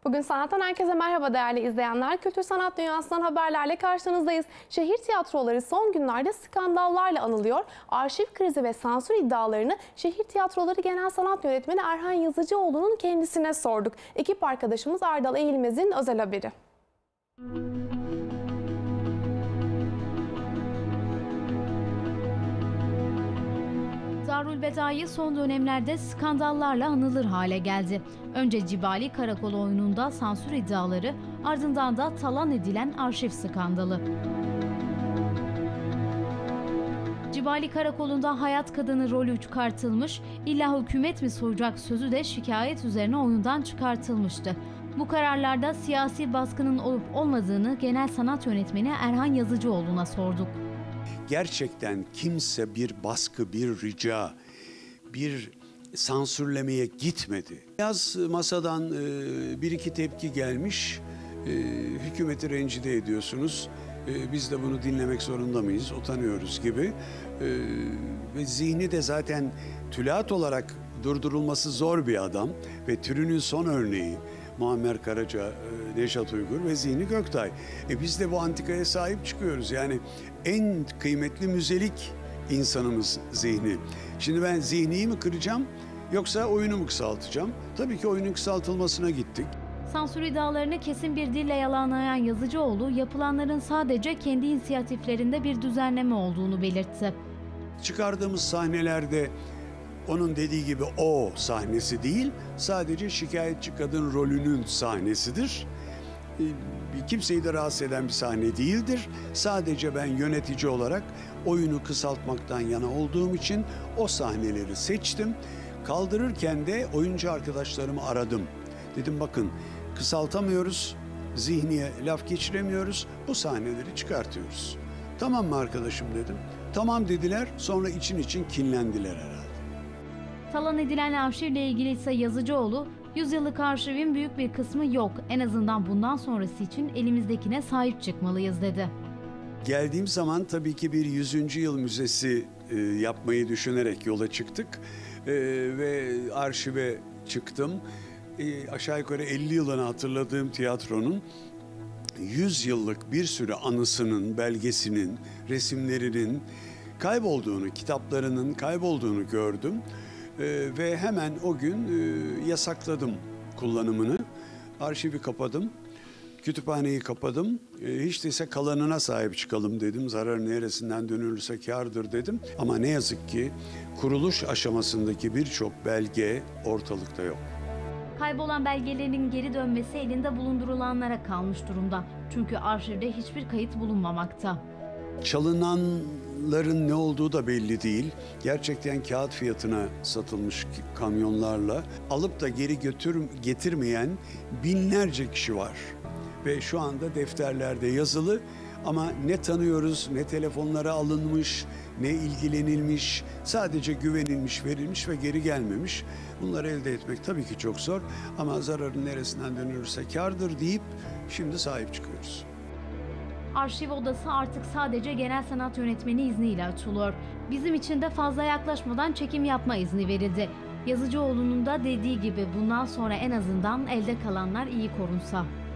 Bugün Sanat'tan herkese merhaba değerli izleyenler. Kültür sanat dünyasından haberlerle karşınızdayız. Şehir tiyatroları son günlerde skandallarla anılıyor. Arşiv krizi ve sansür iddialarını Şehir Tiyatroları Genel Sanat Yönetmeni Erhan Yazıcıoğlu'nun kendisine sorduk. Ekip arkadaşımız Erdal Eğilmez'in özel haberi. Darülbedai son dönemlerde skandallarla anılır hale geldi. Önce Cibali Karakolu oyununda sansür iddiaları, ardından da talan edilen arşiv skandalı. Cibali Karakolu'nda hayat kadını rolü çıkartılmış, illa hükümet mi soyacak sözü de şikayet üzerine oyundan çıkartılmıştı. Bu kararlarda siyasi baskının olup olmadığını Genel Sanat Yönetmeni Erhan Yazıcıoğlu'na sorduk. Gerçekten kimse bir baskı, bir rica, bir sansürlemeye gitmedi. Biraz masadan bir iki tepki gelmiş, hükümeti rencide ediyorsunuz, biz de bunu dinlemek zorunda mıyız, utanıyoruz gibi. Ve zihni de zaten tülaat olarak durdurulması zor bir adam ve türünün son örneği. Muammer Karaca, Nejat Uygur ve Zihni Göktay. Biz de bu antikaya sahip çıkıyoruz. Yani en kıymetli müzelik insanımız Zihni. Şimdi ben Zihni'yi mi kıracağım yoksa oyunu mu kısaltacağım? Tabii ki oyunun kısaltılmasına gittik. Sansür iddialarını kesin bir dille yalanlayan Yazıcıoğlu, yapılanların sadece kendi inisiyatiflerinde bir düzenleme olduğunu belirtti. Çıkardığımız sahnelerde onun dediği gibi o sahnesi değil, sadece şikayetçi kadın rolünün sahnesidir. Kimseyi de rahatsız eden bir sahne değildir. Sadece ben yönetici olarak oyunu kısaltmaktan yana olduğum için o sahneleri seçtim. Kaldırırken de oyuncu arkadaşlarımı aradım. Dedim bakın kısaltamıyoruz, Zihni'ye laf geçiremiyoruz, bu sahneleri çıkartıyoruz. Tamam mı arkadaşım dedim. Tamam dediler, sonra için kinlendiler herhalde. Talan edilen arşivle ilgili ise Yazıcıoğlu, 100 yıllık arşivin büyük bir kısmı yok. En azından bundan sonrası için elimizdekine sahip çıkmalıyız dedi. Geldiğim zaman tabii ki bir 100. yıl müzesi yapmayı düşünerek yola çıktık. Ve arşive çıktım. Aşağı yukarı 50 yılını hatırladığım tiyatronun 100 yıllık bir sürü anısının, belgesinin, resimlerinin kaybolduğunu, kitaplarının kaybolduğunu gördüm. Ve hemen o gün yasakladım kullanımını. Arşivi kapadım, kütüphaneyi kapadım. Hiç değilse kalanına sahip çıkalım dedim. Zarar neresinden dönülürse kârdır dedim. Ama ne yazık ki kuruluş aşamasındaki birçok belge ortalıkta yok. Kaybolan belgelerin geri dönmesi elinde bulundurulanlara kalmış durumda. Çünkü arşivde hiçbir kayıt bulunmamakta. Çalınanların ne olduğu da belli değil. Gerçekten kağıt fiyatına satılmış kamyonlarla alıp da geri getirmeyen binlerce kişi var. Ve şu anda defterlerde yazılı ama ne tanıyoruz, ne telefonlara alınmış, ne ilgilenilmiş, sadece güvenilmiş, verilmiş ve geri gelmemiş. Bunları elde etmek tabii ki çok zor ama zararın neresinden dönülürse kârdır deyip şimdi sahip çıkıyoruz. Arşiv odası artık sadece Genel Sanat Yönetmeni izniyle açılıyor. Bizim için de fazla yaklaşmadan çekim yapma izni verildi. Yazıcıoğlu'nun da dediği gibi bundan sonra en azından elde kalanlar iyi korunsa.